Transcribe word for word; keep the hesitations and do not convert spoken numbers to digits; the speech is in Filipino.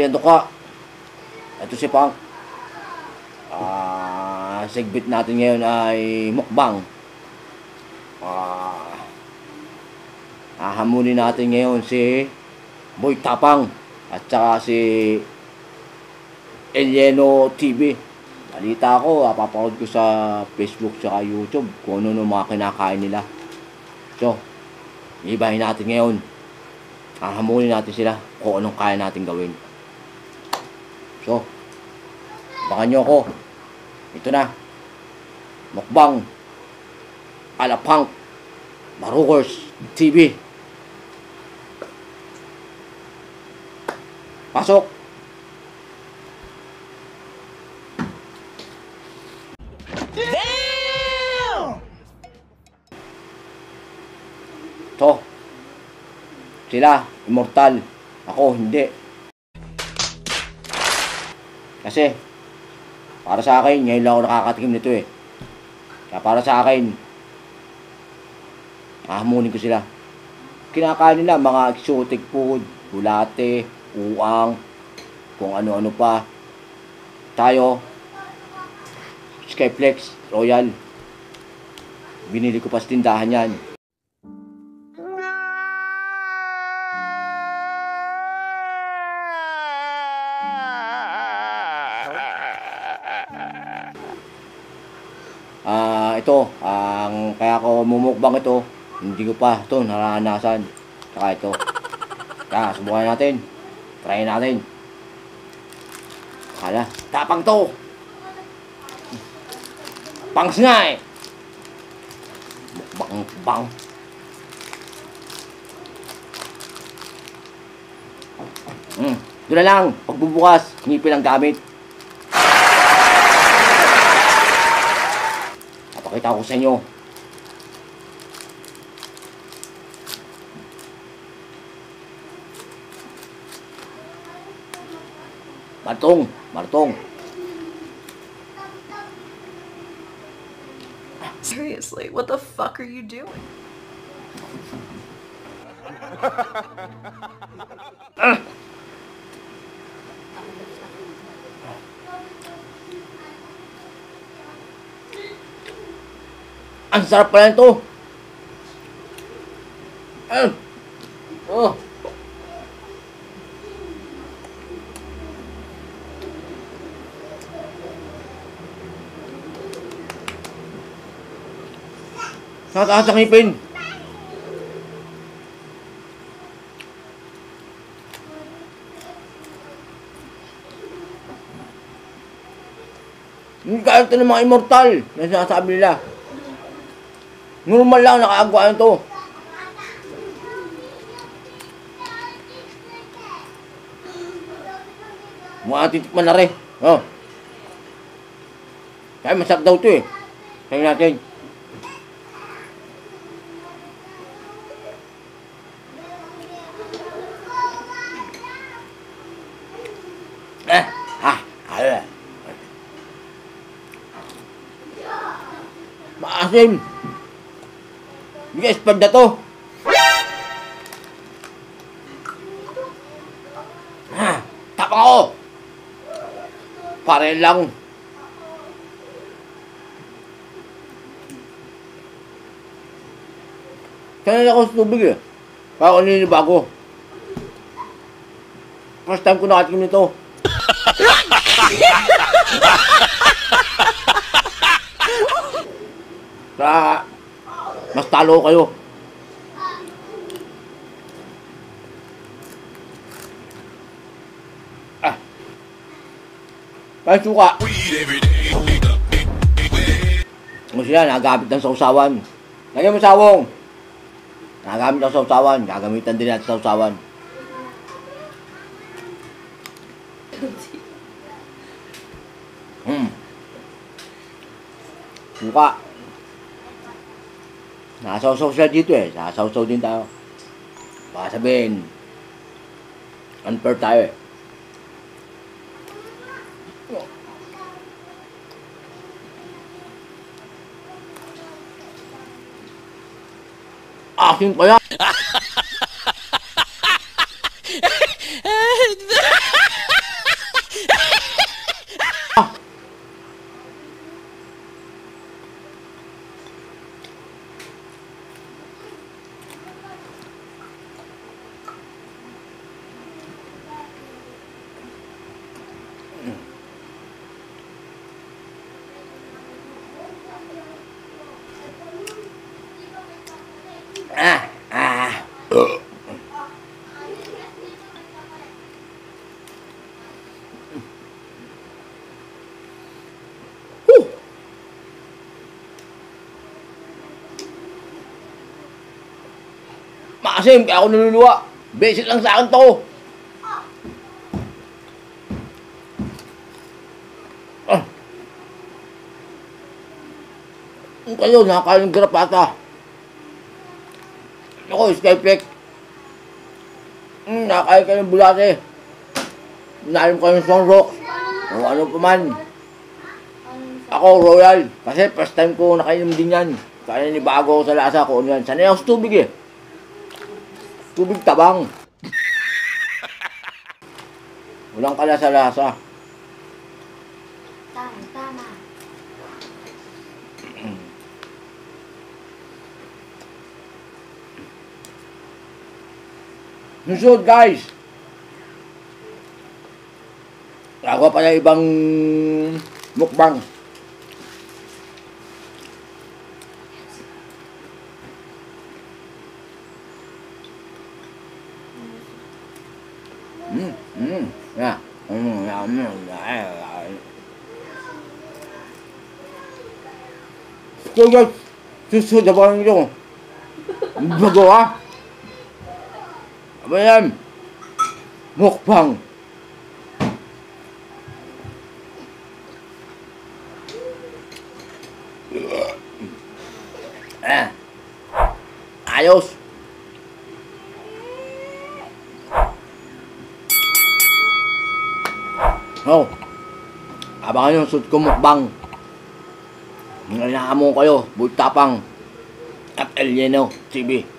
ano ka? Ito si Punk. Ah, segment natin ngayon ay mukbang. Ah, ahamunin natin ngayon si Boy Tapang at saka si Elieno T V. Balita ko, papapanood ko sa Facebook saka YouTube kung ano ng mga kinakain nila. So, ibahin natin ngayon. Ahamunin natin sila kung anong kaya natin gawin. So, baka nyo ako. Ito na. Mukbang. Alapang. Marukers T V. Pasok. Damn! So, sila, immortal. Ako, hindi. Kasi, para sa akin, ngayon lang ako nakakatikim nito eh. Kaya para sa akin, ahamunin ko sila. Kinakain nila mga exotic food, bulate, uang, kung ano-ano pa. Tayo, Skyflex, Royal. Binili ko pa sa tindahan yan. Ah, uh, ito, ang kaya ko mumukbang ito, hindi ko pa ito naranasan. Saka ito. Kaya, subukan natin. Try natin. Kala, tapang to. Pangs nga eh. Mukbang, bang. Hmm, doon na lang. Pagbubukas, ngipin ang gamit. Pakita ko sa inyo. Martong, martong. Seriously, what the fuck are you doing? Ah. Ang sarap pala nito. Ah. Oh. Nakataas ang ngipin. Hindi kaya ito ng mga immortal na sinasabi nila. Normal lang nakakagawa nito. Mga titikman na rin. Oh. Kaya masarap daw ito eh. Kaya natin. Eh, ha, hala. Maasim. Hindi ka spad na to. Ha, tapang ako. Pare lang. Sanay ako sa tubig eh. Kaya ko ninibago. First time ko nakatikim nito. Kaya, mas talo kayo. Ah. Kaya suka. Kung sila, nagamit ng sausawan. Lagyan mo sawong. Nagamit ng sausawan. Gagamitan din natin sausawan. Hmm. Suka. Nakasawsaw sila dito eh. Nakasawsaw din tayo. Baka sabihin, unfair tayo eh. Akin kaya. Maasim, kaya ako naluluwa. Basic lang sa akin to. Ah. Ang kayo, nakakain ng garapata. Ako, skypek. Hmm, nakakain ka ng bulate. Nalim ka ng sonrok. O ano pa man. Ako, royal. Kasi first time ko nakainom din yan. Kaya nibago ako sa lasa ko. Ano yan? Sanay ako sa tubig eh. Tubig tabang. Walang kalasa-lasa. Tama, tama. Susunod guys. Ako pa na ibang mukbang. Hmm, hmm, ya. Hmm, ya, hmm, ya. So guys, susunod na ba nyo? Bago ha? Apa yan? Mukbang. Eh. Ayos. Oh. Abangan yung suit ko mukbang. Ngalaan mo kayo, Bultapang at El Lleno T V.